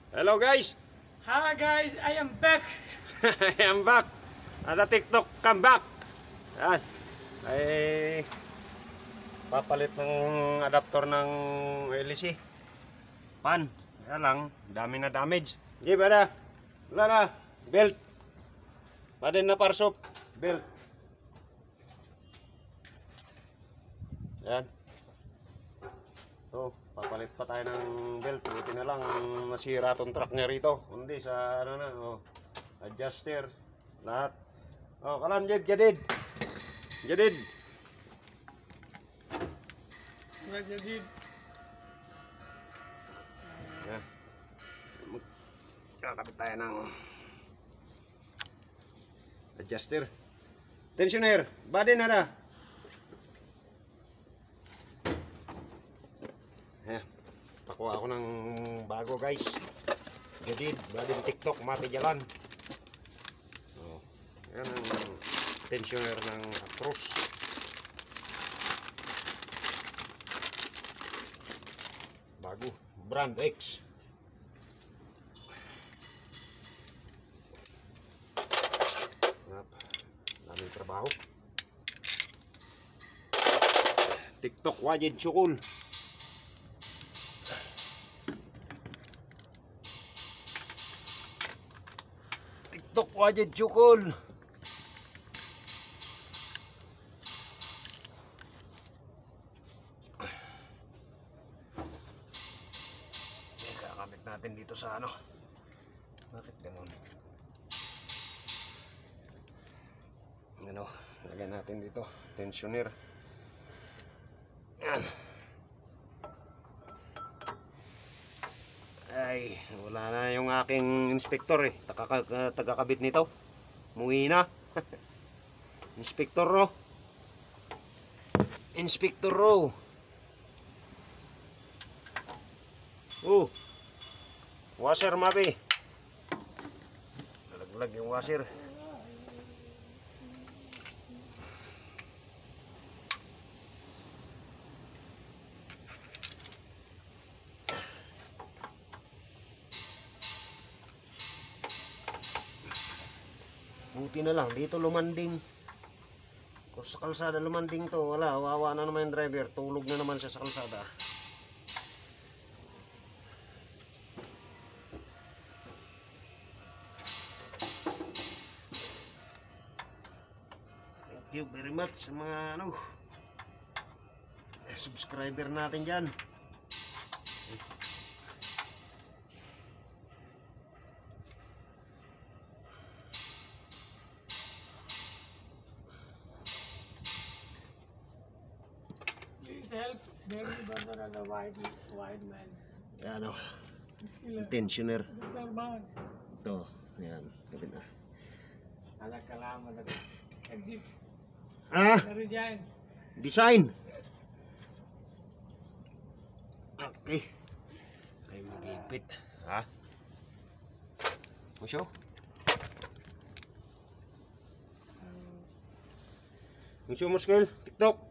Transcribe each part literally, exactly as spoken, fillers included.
Hello guys! Hi guys, I am back! I am back! Ada TikTok, come back! Yan. Ay papalit ng adapter ng L C. Pan. Kaya lang, dami na damage. Hindi ba na? Wala na. Belt. Padin na parsop. Belt. Yan. So, papalit pa tayo ng belt. Buti na lang nasira tong truck niya rito. Hindi sa ano na, oh, adjuster. Lahat. Oh, kalam Jed, Jadid. Jadid. Wala Jadid. Yan. Kakapit tayo ng adjuster. Tensioner. Body na na. Yan. Pakuha ako ng bago guys. Jadid. Body TikTok. Mati jalan. Oh. Yan ang tensioner ng Actros. Bago. Brand X. Daming trabaho. TikTok wajid syukul. TikTok wajid syukul. Kakamit natin dito sa ano. Bakit ganun? Ano, lagyan natin dito tensioner. Yan. Ay, wala na yung aking inspector eh. Taga-kabit nito. Muwi na. Inspector Ro. Inspector Ro. Oh. Washer mapi. Nalaglag yung washer. Buti na lang, dito lumanding. Kung sa kalsada lumanding to, wala, wawa na naman yung driver. Tulog na naman siya sa kalsada. Thank you very much sa mga ano, subscriber natin dyan. Please help baby brother and the white, white man. Yan o. Tensioner. Terbang. Ito. Yan. Kapit na. Ada kalam, ada exit. Ah! Resign. Design. Okay. Ay magigpit. Ha? Musyo? Musyo muskil. TikTok.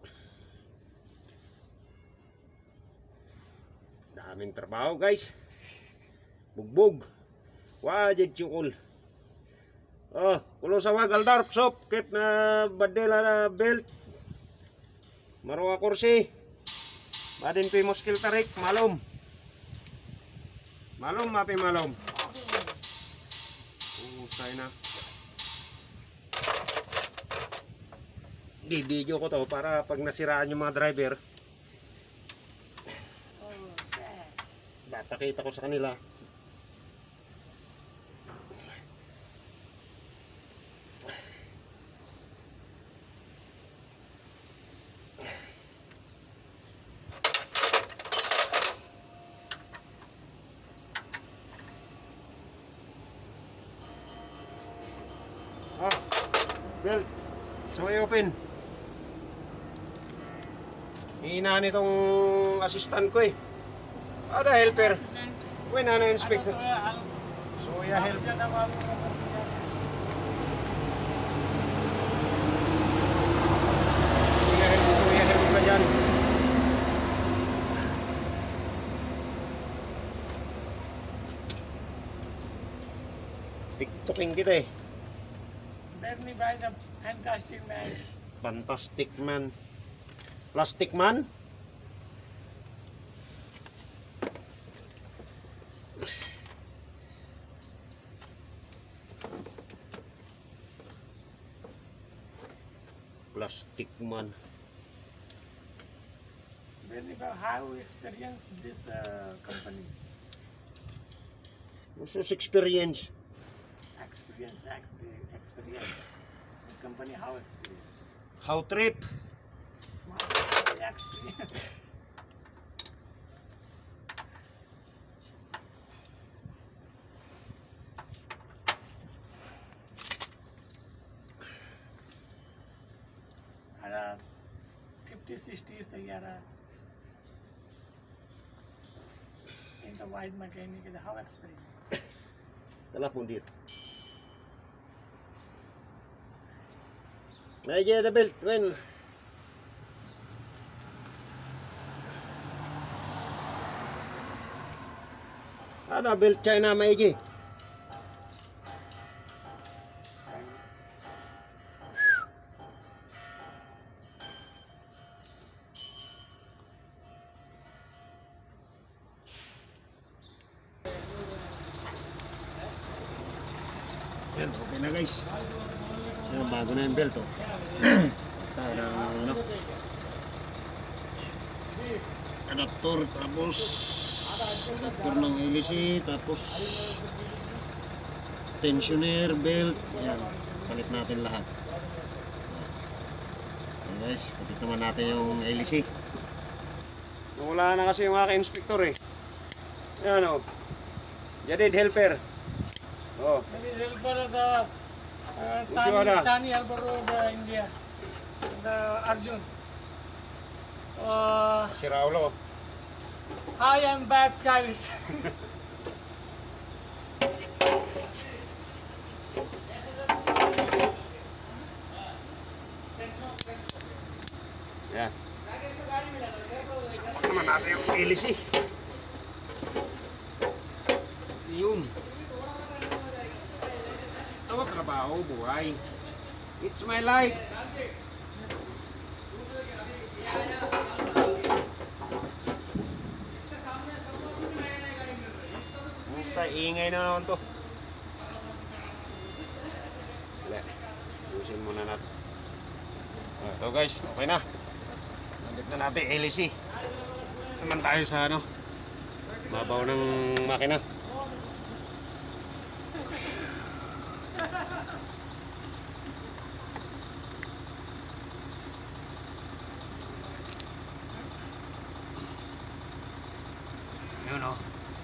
Daming trabaho guys. Bugbog. Wajid syukul. Oh, kulo sa wag aldarp sop kit na badela na belt. Marwa kursi. Badin pi muskil tarik malum. Malum mapi malum. Usay na. Di-video ko to para pag nasiraan yung mga driver. Pakita ko sa kanila. Ah, belt. So i-open. Hihina nitong assistant ko eh. Ada helper. Wena na inspector. So ya help. Suya help, suya help ka dyan. Tiktoking kita eh. Bernie by the fantastic man. Fantastic man. Plastic man. Plastic man. Bernie, how you experience this uh, company? What's this experience? Experience, act- experience. This company, how experience? How trip? My experience. uh, fifty, sixty a year uh, in the wide mechanic, how experience? Kalah pundir. Aja ada belt, men. Ada belt China mai je. Yan, okay na guys. Yan, bago na yung belt oh. Tayo ng ano. Adaptor, tapos adaptor ng L C, tapos tensioner, belt. Yan, palit natin lahat. Yan guys, palit naman natin yung L C. Wala na kasi yung aking inspector eh. Yan o. Jadid helper. Oh. That is helper of the uh, Ushwara. Tani, Tani helper of the India, the Arjun. Uh, Si Raulo. I am baptized. Yan. Naman natin yung L C. Yun. Ito trabaho, buhay. It's my life. Musta, ingay na naman to. Wala. Usin muna natin. Ah, ito guys, okay na. Nandit na natin L C. Naman tayo sa ano. Mabaw ng makina. Yun o.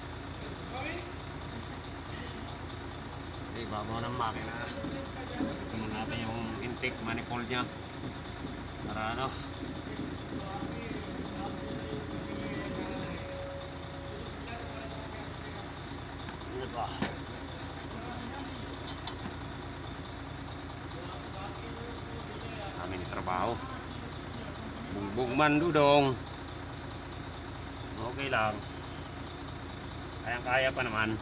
Okay, babaw ng makina. Tingnan natin yung intake manifold niya. Para ano. Ano ba? Kami ni trabaho. Bugbog man dudong. Okay lang. Kayang-kaya pa naman.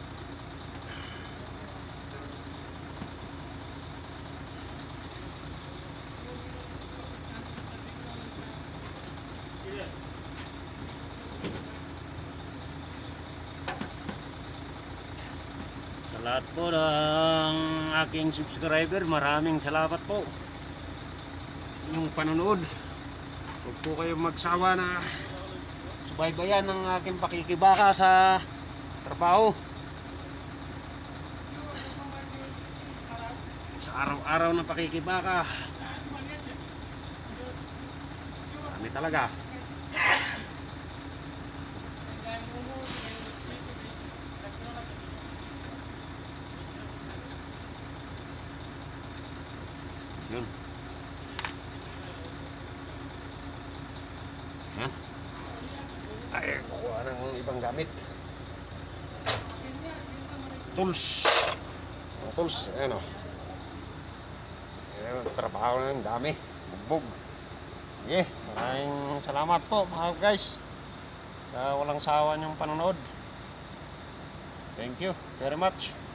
Sa lahat po ng aking subscriber, maraming salamat po. Yung panonood. Huwag po kayong magsawa na subaybayan ng aking pakikibaka sa trabaho. Sa araw-araw na pakikibaka. Kami talaga. Yun. Yan. Ay, kukuha ng ibang gamit. Tools. Mga tools. Ayan o. Ayan, trabaho na yung dami. Bugbog. Okay, maraming salamat po mga guys sa walang sawa niyong panonood. Thank you very much.